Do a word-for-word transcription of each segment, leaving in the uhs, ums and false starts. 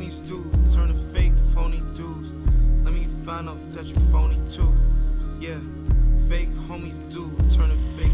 homies do, turn to fake, phony dudes. Let me find out that you phony too. Yeah, fake homies do, turn to fake.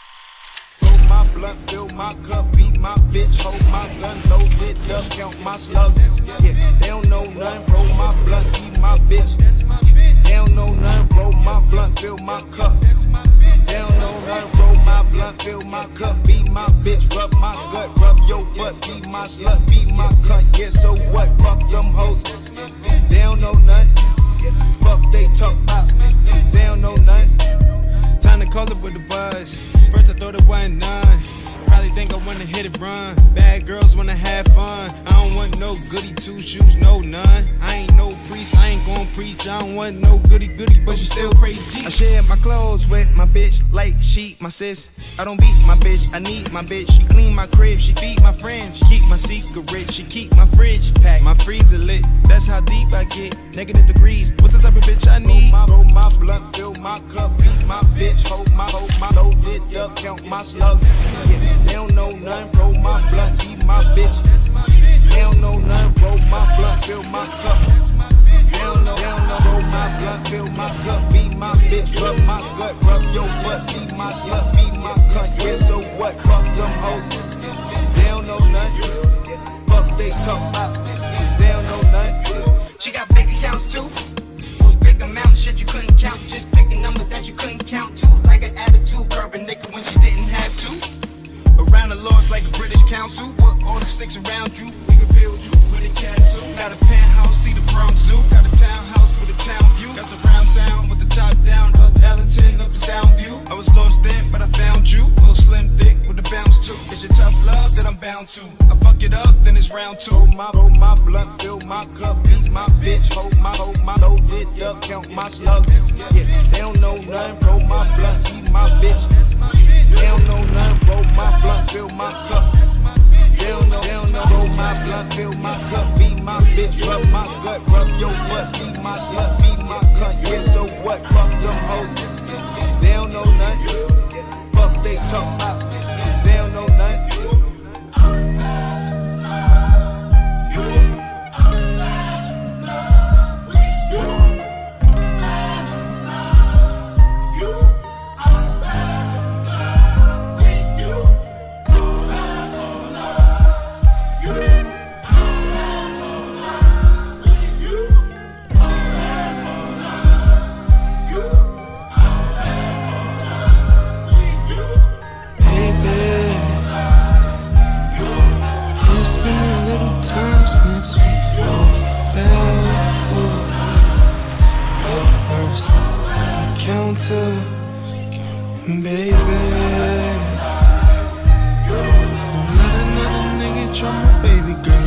Roll my blunt, fill my cup, beat my bitch, hold my gun, load it up, count my slugs. Yeah, they don't know nothing, roll my blunt, eat my bitch. They don't know nothing, roll my blunt, fill my cup. They don't know nothing, roll my blunt, fill my cup, beat my bitch, rub my gut, rub your butt, be my slut, be my cunt. Yeah, so what? Fuck them hoes. They don't know nothing. Fuck they talk about. They don't know nothing. Time to call it with the buzz. First I thought it wasn't none. Probably think I wanna hit it run. Bad girls wanna have fun. I don't want no goody two shoes, no none. I ain't no priest, I ain't gon' preach. I don't want no goody goody, but you still crazy. I share my clothes with my bitch like she my sis. I don't beat my bitch, I need my bitch. She clean my crib, she feed my friends. She keep my secret, she keep my fridge packed. My freezer lit, that's how deep I get. Negative degrees, what's the type of bitch I need? Roll my, roll my blunt, fill my cup, beat my bitch, hold my, hold my, load it up, count my slugs. Yeah. They don't know nothing, roll my blunt, eat my bitch. They don't know nothing, roll my blunt, fill my cup. They don't know, they don't know, roll my blunt, fill my cup, beat my bitch, rub my gut, rub your butt, be my slut, be my cunt. Yeah, so what? Fuck them hoes. They don't know nothing. Fuck they talk about. They don't know nothing. She got big accounts too, with big amounts, shit you couldn't count. Just picking numbers that you couldn't count to, like an attitude, curve a nigga when she didn't have to. Around the laws like a British council, put all the sticks around you. We can build you with a castle. Got a penthouse, see the Bronx Zoo. Got a townhouse with a town view. Got surround sound with the top down, up Ellington, up the sound view. I was lost then, but I found you. Little slim thick with the bounce too. It's your tough love that I'm bound to. I fuck it up, then it's round two. Roll my, roll my blunt, fill my cup, beat my bitch, hold my, hold my, load it up, count my slugs. Yeah, they don't know nothing, roll my blunt, eat my bitch. They don't know nothing, roll my blunt, fill my cup. They don't know, they don't know, roll my blunt, fill my cup, beat my bitch, rub my gut, rub your butt, be my slut, be my cunt. Yeah, so what? Fuck them hoes. They don't know nothing. Fuck they talk about. They don't know nothing. Baby, don't let another nigga try my baby girl.